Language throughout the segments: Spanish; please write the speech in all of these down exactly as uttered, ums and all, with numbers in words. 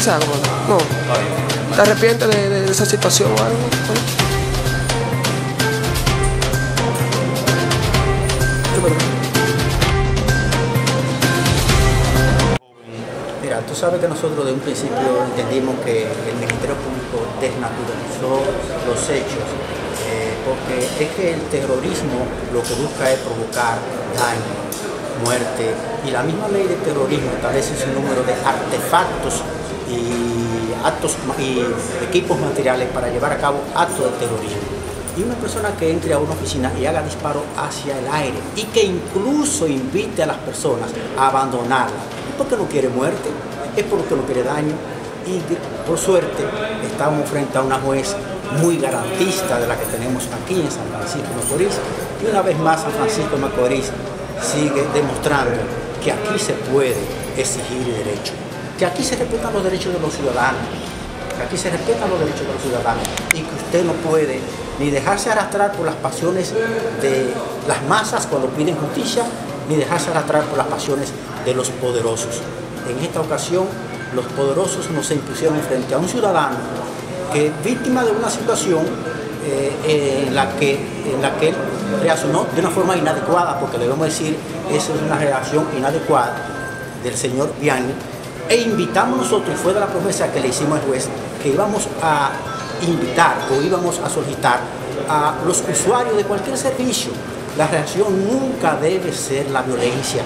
se haga, no. ¿Te arrepientes de, de, de esa situación o algo? ¿No? Mira, tú sabes que nosotros de un principio entendimos que el Ministerio Público desnaturalizó los hechos, eh, porque es que el terrorismo lo que busca es provocar daño, muerte, y la misma ley de terrorismo establece un número de artefactos y actos y equipos materiales para llevar a cabo actos de terrorismo. Y una persona que entre a una oficina y haga disparo hacia el aire y que incluso invite a las personas a abandonarla, es porque no quiere muerte, es porque no quiere daño. Y por suerte estamos frente a una juez muy garantista de la que tenemos aquí en San Francisco de Macorís. Y una vez más San Francisco de Macorís sigue demostrando que aquí se puede exigir derecho, que aquí se respetan los derechos de los ciudadanos, que aquí se respetan los derechos de los ciudadanos y que usted no puede ni dejarse arrastrar por las pasiones de las masas cuando piden justicia, ni dejarse arrastrar por las pasiones de los poderosos. En esta ocasión, los poderosos nos impusieron frente a un ciudadano que es víctima de una situación eh, en, la que, en la que él reaccionó de una forma inadecuada, porque debemos decir, esa es una reacción inadecuada del señor Vianney, e invitamos nosotros, y fue de la promesa que le hicimos al juez, que íbamos a invitar o íbamos a solicitar a los usuarios de cualquier servicio. La reacción nunca debe ser la violencia,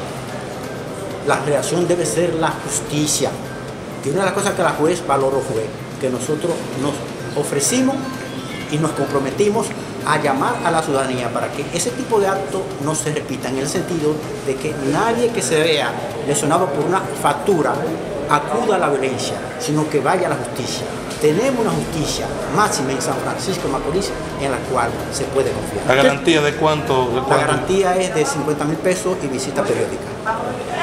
la reacción debe ser la justicia. Y una de las cosas que la juez valoró fue que nosotros nos ofrecimos y nos comprometimos a llamar a la ciudadanía para que ese tipo de actos no se repita, en el sentido de que nadie que se vea lesionado por una factura acuda a la violencia, sino que vaya a la justicia. Tenemos una justicia máxima en San Francisco de Macorís en la cual se puede confiar. ¿La garantía de cuánto? De cuánto? La garantía es de cincuenta mil pesos y visita periódica.